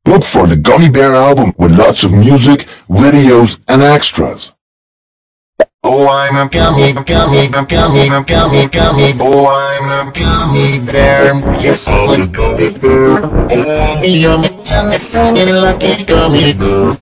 Look for the Gummy Bear album with lots of music, videos, and extras. Oh, I'm a gummy, gummy, gummy, gummy, gummy. Oh, I'm a gummy bear. Yes, I'm a gummy bear. Oh, I'm a yummy, funny, lucky gummy bear.